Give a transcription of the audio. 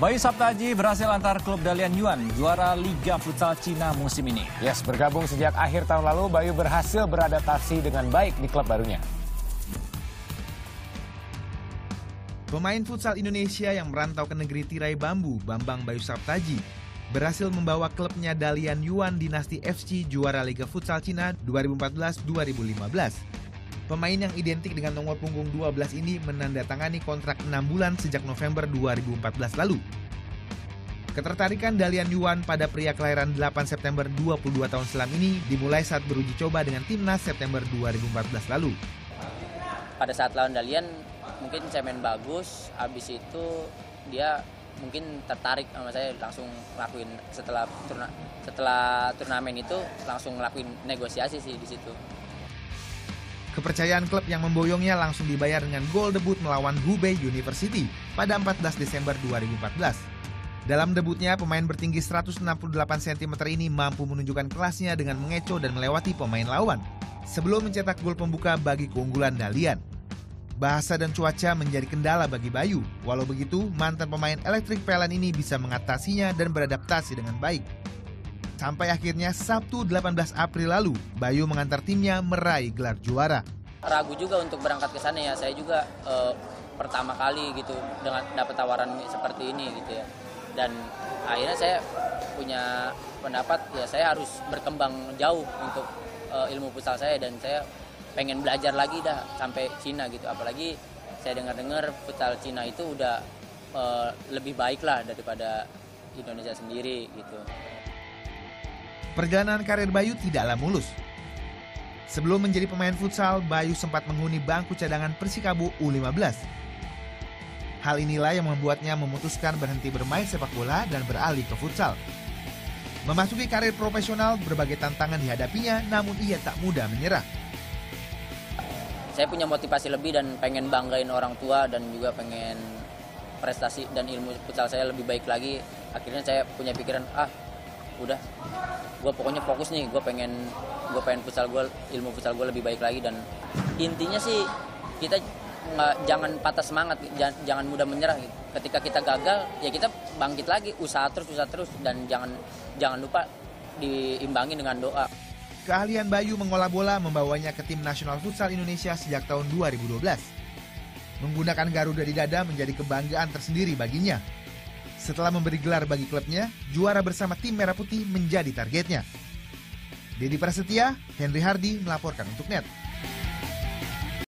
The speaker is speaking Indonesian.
Bayu Saptaji berhasil antar klub Dalian Yuan juara Liga Futsal Cina musim ini. Yes, bergabung sejak akhir tahun lalu, Bayu berhasil beradaptasi dengan baik di klub barunya. Pemain futsal Indonesia yang merantau ke negeri tirai bambu, Bambang Bayu Saptaji, berhasil membawa klubnya Dalian Yuan Dinasti FC juara Liga Futsal Cina 2014-2015. Pemain yang identik dengan nomor punggung 12 ini menandatangani kontrak 6 bulan sejak November 2014 lalu. Ketertarikan Dalian Yuan pada pria kelahiran 8 September 22 tahun silam ini dimulai saat beruji coba dengan timnas September 2014 lalu. Pada saat lawan Dalian mungkin saya main bagus, habis itu dia mungkin tertarik sama saya, langsung ngelakuin setelah turnamen itu langsung ngelakuin negosiasi sih di situ. Kepercayaan klub yang memboyongnya langsung dibayar dengan gol debut melawan Hubei University pada 14 Desember 2014. Dalam debutnya, pemain bertinggi 168 cm ini mampu menunjukkan kelasnya dengan mengecoh dan melewati pemain lawan sebelum mencetak gol pembuka bagi keunggulan Dalian. Bahasa dan cuaca menjadi kendala bagi Bayu. Walau begitu, mantan pemain Electric PLN ini bisa mengatasinya dan beradaptasi dengan baik. Sampai akhirnya Sabtu 18 April lalu, Bayu mengantar timnya meraih gelar juara. Ragu juga untuk berangkat ke sana ya, saya juga pertama kali gitu dengan dapat tawaran seperti ini gitu ya. Dan akhirnya saya punya pendapat ya saya harus berkembang jauh untuk ilmu futsal saya, dan saya pengen belajar lagi dah sampai Cina gitu. Apalagi saya dengar-dengar futsal Cina itu udah lebih baik lah daripada Indonesia sendiri gitu. Perjalanan karir Bayu tidaklah mulus. Sebelum menjadi pemain futsal, Bayu sempat menghuni bangku cadangan Persikabo U15. Hal inilah yang membuatnya memutuskan berhenti bermain sepak bola dan beralih ke futsal. Memasuki karir profesional, berbagai tantangan dihadapinya, namun ia tak mudah menyerah. Saya punya motivasi lebih dan pengen banggain orang tua, dan juga pengen prestasi dan ilmu futsal saya lebih baik lagi. Akhirnya saya punya pikiran, udah, gue pokoknya fokus nih, gue pengen futsal gue, ilmu futsal gue lebih baik lagi. Dan intinya sih kita jangan patah semangat, jangan mudah menyerah gitu. Ketika kita gagal ya kita bangkit lagi, usaha terus, dan jangan lupa diimbangi dengan doa. Keahlian Bayu mengolah bola membawanya ke tim nasional futsal Indonesia sejak tahun 2012. Menggunakan Garuda di dada menjadi kebanggaan tersendiri baginya. Setelah memberi gelar bagi klubnya, juara bersama tim Merah Putih menjadi targetnya. Dedi Prasetya, Henry Hardi melaporkan untuk NET.